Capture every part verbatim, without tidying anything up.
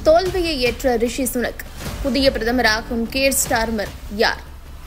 தோல்வியை ஏற்ற ரிஷி சுனக் புதிய பிரதமராகும் கீர் ஸ்டார்மர் யார்?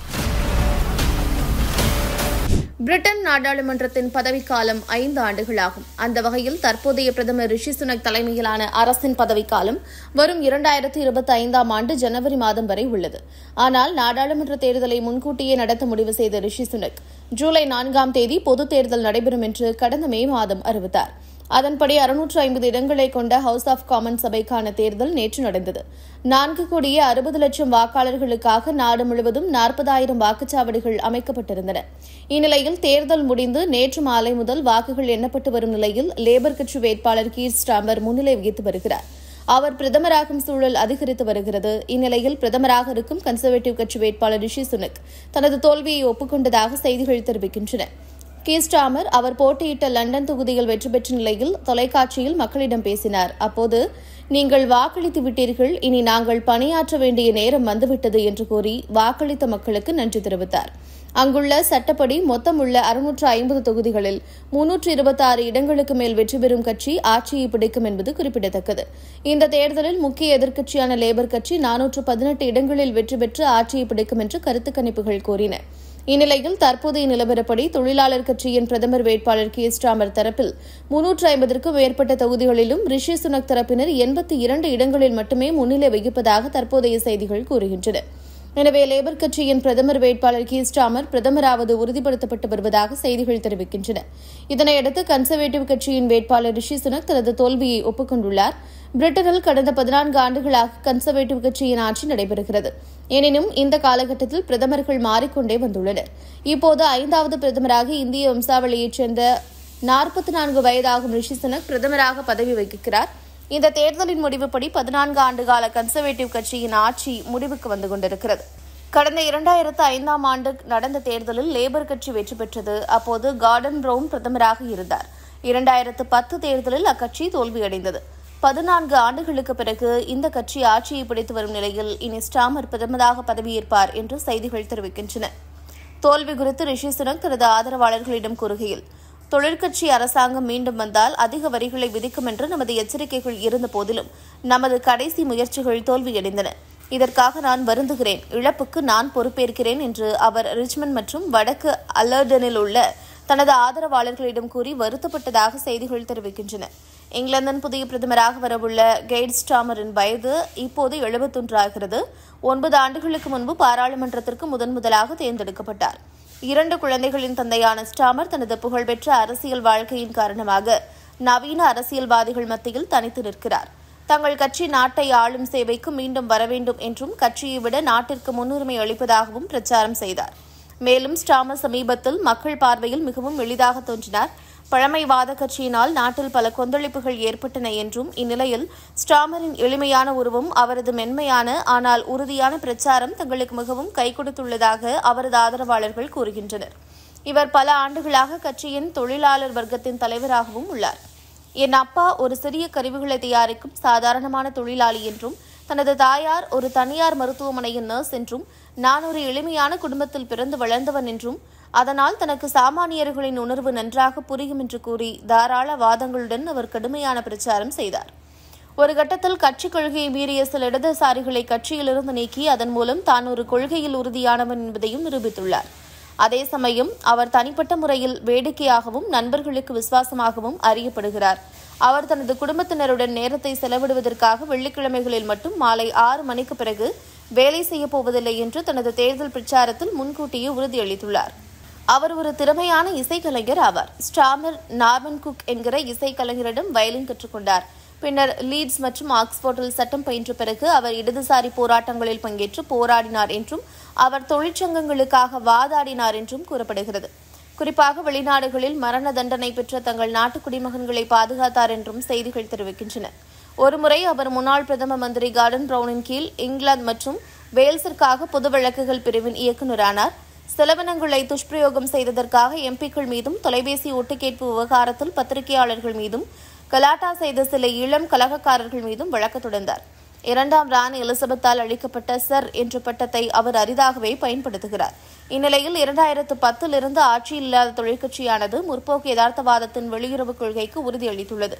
பிரிட்டன் நாடாளுமன்றத்தின் பதவிக்காலம் ஐந்து ஆண்டுகளாகும். அந்த வகையில் தற்போதைய பிரதமர் ரிஷி சுனக் தலைமையிலான அரசின் பதவிக்காலம் வரும் இரண்டாயிரத்து இருபத்தி ஐந்தாம் ஆண்டு ஜனவரி மாதம் வரை உள்ளது. ஆனால் நாடாளுமன்ற தேர்தலை முன்கூட்டியே நடத்த முடிவு செய்த ரிஷி சுனக் ஜூலை நான்காம் தேதி பொதுத் தேர்தல் நடைபெறும் என்று கடந்த மே மாதம் அறிவித்தார். அதன்படி அறுநூற்று ஐம்பது இடங்களை கொண்ட ஹவுஸ் ஆஃப் காமன்ஸ் சபைக்கான தேர்தல் நேற்று நடந்தது. நான்கு கோடியே அறுபது லட்சம் வாக்காளர்களுக்காக நாடு முழுவதும் நாற்பதாயிரம் வாக்குச்சாவடிகள் அமைக்கப்பட்டிருந்தன. இந்நிலையில் தேர்தல் முடிந்து நேற்று மாலை முதல் வாக்குகள் எண்ணப்பட்டு வரும் நிலையில் லேபர் கட்சி வேட்பாளர் கீர் ஸ்டார்மர் முன்னிலை வகித்து வருகிறார். அவர் பிரதமராகும் சூழல் அதிகரித்து வருகிறது. இந்நிலையில் பிரதமராக இருக்கும் கன்சர்வேட்டிவ் கட்சி வேட்பாளர் ரிஷி சுனக் தனது தோல்வியை ஒப்புக்கொண்டதாக செய்திகள் தெரிவிக்கின்றன. கீர் ஸ்டார்மர் அவர் போட்டியிட்ட லண்டன் தொகுதியில் வெற்றி பெற்ற நிலையில் தொலைக்காட்சியில் மக்களிடம் பேசினார். அப்போது, நீங்கள் வாக்களித்து விட்டீர்கள், இனி நாங்கள் பணியாற்ற வேண்டிய நேரம் வந்துவிட்டது என்று கூறி வாக்களித்த மக்களுக்கு நன்றி தெரிவித்தார். அங்குள்ள சட்டப்படி மொத்தம் உள்ள அறுநூற்று ஐம்பது தொகுதிகளில் முன்னூற்று இருபத்தி ஆறு இடங்களுக்கு மேல் வெற்றி பெறும் கட்சி ஆட்சியை பிடிக்கும் என்பது குறிப்பிடத்தக்கது. இந்த தேர்தலில் முக்கிய எதிர்க்கட்சியான லேபர் கட்சி நானூற்று பதினெட்டு இடங்களில் வெற்றி பெற்று ஆட்சியை பிடிக்கும் என்று கருத்து கணிப்புகள் கூறின. இந்நிலையில் தற்போதைய நிலவரப்படி தொழிலாளர் கட்சியின் பிரதமர் வேட்பாளர் கீர் ஸ்டார்மர் தரப்பில் முன்னூற்று ஐம்பதற்கும் மேற்பட்ட தொகுதிகளிலும் ரிஷி சுனக் தரப்பினர் எண்பத்தி இரண்டு இடங்களில் மட்டுமே முன்னிலை வகிப்பதாக தற்போதைய செய்திகள் கூறுகின்றன. எனவே லேபர் கட்சியின் பிரதமர் வேட்பாளர் கீர் ஸ்டார்மர் பிரதமராவது உறுதிப்படுத்தப்பட்டு வருவதாக செய்திகள் தெரிவிக்கின்றன. இதனையடுத்து கன்சர்வேட்டிவ் கட்சியின் வேட்பாளர் ரிஷி சுனக் தனது தோல்வியை ஒப்புக்கொண்டுள்ளார். பிரிட்டனில் கடந்த பதினான்கு ஆண்டுகளாக கன்சர்வேட்டிவ் கட்சியின் ஆட்சி நடைபெறுகிறது. எனினும் இந்த காலகட்டத்தில் பிரதமர்கள் மாறிக்கொண்டே வந்துள்ளனர். இப்போது ஐந்தாவது பிரதமராக இந்திய வம்சாவளியைச் சேர்ந்த நாற்பத்தி நான்கு வயதாகும் ரிஷி சுனக் பிரதமராக பதவி வகிக்கிறார். இந்த தேர்தலின் முடிவுப்படி பதினான்கு ஆண்டுகால கன்சர்வேட்டிவ் கட்சியின் ஆட்சி முடிவுக்கு வந்து கொண்டிருக்கிறது. கடந்த இரண்டாயிரத்து ஐந்தாம் ஆண்டு நடந்த தேர்தலில் லேபர் கட்சி வெற்றி பெற்றது. அப்போது கார்டன் பிரவுன் பிரதமராக இருந்தார். இரண்டாயிரத்து பத்து தேர்தலில் அக்கட்சி தோல்வியடைந்தது. பதினான்கு ஆண்டுகளுக்கு பிறகு இந்த கட்சி ஆட்சியை பிடித்து வரும் நிலையில் இனி ஸ்டார்மர் பிரதமராக பதவியேற்பார் என்று செய்திகள் தெரிவிக்கின்றன. தோல்வி குறித்து ரிஷி சுனக் தனது ஆதரவாளர்களிடம் கூறுகையில், தொழிற்கட்சி அரசாங்கம் மீண்டும் வந்தால் அதிக வரிகளை விதிக்கும் என்று நமது எச்சரிக்கைகள் இருந்த போதிலும் நமது கடைசி முயற்சிகள் தோல்வியடைந்தன. இதற்காக நான் வருந்துகிறேன். இழப்புக்கு நான் பொறுப்பேற்கிறேன் என்று அவர் ரிச்மண்ட் மற்றும் வடக்கு அல்லர்டனில் உள்ள தனது ஆதரவாளர்களிடம் கூறி வருத்தப்பட்டதாக செய்திகள் தெரிவிக்கின்றன. இங்கிலாந்தின் புதிய பிரதமராக வரவுள்ள கெய்ர் ஸ்டார்மரின் வயது இப்போது எழுபத்தொன்று ஆகிறது. ஒன்பது ஆண்டுகளுக்கு முன்பு பாராளுமன்றத்திற்கு முதன் முதலாக தேர்ந்தெடுக்கப்பட்டார். இரண்டு குழந்தைகளின் தந்தையான ஸ்டார்மர் தனது புகழ்பெற்ற அரசியல் வாழ்க்கையின் காரணமாக நவீன அரசியல்வாதிகள் மத்தியில் தனித்து நிற்கிறார். தங்கள் கட்சி நாட்டை ஆளும் சேவைக்கு மீண்டும் வர வேண்டும் என்றும் கட்சியை விட நாட்டிற்கு முன்னுரிமை அளிப்பதாகவும் பிரச்சாரம் செய்தார். மேலும் ஸ்டார்மர் சமீபத்தில் மக்கள் பார்வையில் மிகவும் எளிதாக தோன்றினார். பழமைவாத கட்சியினால் நாட்டில் பல கொந்தளிப்புகள் ஏற்பட்டன என்றும் இந்நிலையில் ஸ்டார்மரின் எளிமையான உருவம், அவரது மென்மையான ஆனால் உறுதியான பிரச்சாரம் தங்களுக்கு மிகவும் கை கொடுத்துள்ளதாக அவரது ஆதரவாளர்கள் கூறுகின்றனர். இவர் பல ஆண்டுகளாக கட்சியின் தொழிலாளர் வர்க்கத்தின் தலைவராகவும் உள்ளார். என் அப்பா ஒரு சிறிய கருவிகளை தயாரிக்கும் சாதாரணமான தொழிலாளி என்றும், தனது தாயார் ஒரு தனியார் மருத்துவமனையின் நர்ஸ் என்றும், நான் ஒரு எளிமையான குடும்பத்தில் பிறந்து வளர்ந்தவன் என்றும், அதனால் தனக்கு சாமானியர்களின் உணர்வு நன்றாக புரியும் என்று கூறி தாராள வாதங்களுடன் அவர் கடுமையான பிரச்சாரம் செய்தார். ஒரு கட்டத்தில் கட்சி கொள்கையை மீறிய சில இடதுசாரிகளை கட்சியிலிருந்து நீக்கி அதன் மூலம் தான் ஒரு கொள்கையில் உறுதியானவன் என்பதையும் நிரூபித்துள்ளார். அதே சமயம் அவர் தனிப்பட்ட முறையில் வேடிக்கையாகவும் நண்பர்களுக்கு விசுவாசமாகவும் அறியப்படுகிறார். அவர் தனது குடும்பத்தினருடன் நேரத்தை செலவிடுவதற்காக வெள்ளிக்கிழமைகளில் மட்டும் மாலை ஆறு மணிக்கு பிறகு வேலை செய்யப் போவதில்லை என்று தனது தேர்தல் பிரச்சாரத்தில் முன்கூட்டியே உறுதியளித்துள்ளார். அவர் ஒரு திறமையான இசைக்கலைஞர் ஆவார். ஸ்டார்மர் நார்மன் குக் என்கிற இசைக்கலைஞரிடம் வயலின் கற்றுக்கொண்டார். பின்னர் லீட்ஸ் மற்றும் ஆக்ஸ்போர்டில் சட்டம் பயின்ற பிறகு அவர் இடதுசாரி போராட்டங்களில் பங்கேற்று போராடினார் என்றும் அவர் தொழிற்சங்கங்களுக்காக வாதாடினார் என்றும் கூறப்படுகிறது. குறிப்பாக வெளிநாடுகளில் மரண தண்டனை பெற்ற தங்கள் நாட்டு குடிமகன்களை பாதுகாத்தார் என்றும் செய்திகள் தெரிவிக்கின்றன. ஒருமுறை அவர் முன்னாள் பிரதம மந்திரி கார்டன் பிரவுனின் கீழ் இங்கிலாந்து மற்றும் வேல்ஸிற்காக பொது வழக்குகள் பிரிவின் இயக்குநரானார். செலவினங்களை துஷ்பிரயோகம் செய்ததற்காக எம்பிக்கள் மீதும் தொலைபேசி ஒட்டுக்கேட்பு விவகாரத்தில் பத்திரிகையாளர்கள் மீதும் கலாட்டா செய்த சில இளம் கலகக்காரர்கள் மீதும் வழக்கு தொடர்ந்தார். இரண்டாம் ராணி எலிசபெத்தால் அளிக்கப்பட்ட சர் என்ற பட்டத்தை அவர் அரிதாகவே பயன்படுத்துகிறார். இந்நிலையில் இரண்டாயிரத்து பத்தில் இருந்து ஆட்சியில் இல்லாத தொழிற்கட்சியானது முற்போக்கு யதார்த்தவாதத்தின் வெளியுறவுக் கொள்கைக்கு உறுதியளித்துள்ளது.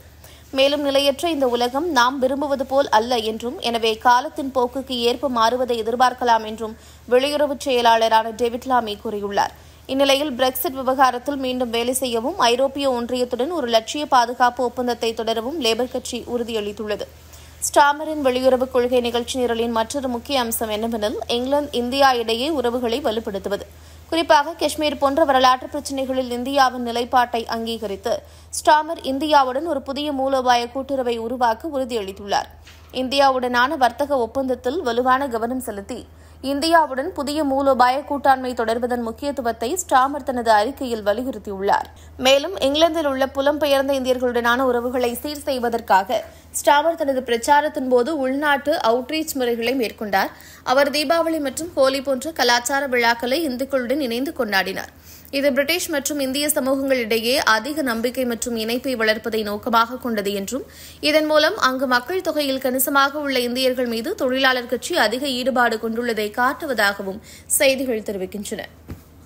மேலும் நிலையற்ற இந்த உலகம் நாம் விரும்புவது போல் அல்ல என்றும், எனவே காலத்தின் போக்குக்கு ஏற்ப மாறுவதை எதிர்பார்க்கலாம் என்றும் வெளியுறவு செயலாளரான டேவிட் லாமி கூறியுள்ளார். இந்நிலையில் பிரெக்சிட் விவகாரத்தில் மீண்டும் வேலை செய்யவும் ஐரோப்பிய ஒன்றியத்துடன் ஒரு லட்சிய பாதுகாப்பு ஒப்பந்தத்தை தொடரவும் லேபர் கட்சி உறுதியளித்துள்ளது. ஸ்டாமரின் வெளியுறவு கொள்கை நிகழ்ச்சி நிரலின் மற்றொரு முக்கிய அம்சம் என்னவெனில் இங்கிலாந்து இந்தியா இடையே உறவுகளை வலுப்படுத்துவது. குறிப்பாக காஷ்மீர் போன்ற வரலாற்று பிரச்சினைகளில் இந்தியாவின் நிலைப்பாட்டை அங்கீகரித்து ஸ்டாமர் இந்தியாவுடன் ஒரு புதிய மூலோபாய கூட்டுறவை உருவாக்க உறுதியளித்துள்ளார். இந்தியாவுடனான வர்த்தக ஒப்பந்தத்தில் வலுவான கவனம் செலுத்தி இந்தியாவுடன் புதிய மூலோபாய கூட்டாண்மை தொடர்வதன் முக்கியத்துவத்தை ஸ்டாமர் தனது அறிக்கையில் வலியுறுத்தியுள்ளார். மேலும் இங்கிலாந்தில் உள்ள புலம்பெயர்ந்த இந்தியர்களுடனான உறவுகளை சீர் செய்வதற்காக ஸ்டாமர் தனது பிரச்சாரத்தின் போது உள்நாட்டு அவுட்ரீச் முறைகளை மேற்கொண்டார். அவர் தீபாவளி மற்றும் ஹோலி போன்ற கலாச்சார விழாக்களை இந்துக்களுடன் இணைந்து கொண்டாடினார். இது பிரிட்டிஷ் மற்றும் இந்திய சமூகங்களிடையே அதிக நம்பிக்கை மற்றும் இணைப்பை வளர்ப்பதை நோக்கமாக கொண்டது என்றும், இதன் மூலம் அங்கு மக்கள் தொகையில் கணிசமாக உள்ள இந்தியர்கள் மீது தொழிலாளர் கட்சி அதிக ஈடுபாடு கொண்டுள்ளதை காட்டுவதாகவும் செய்திகள் தெரிவிக்கின்றன.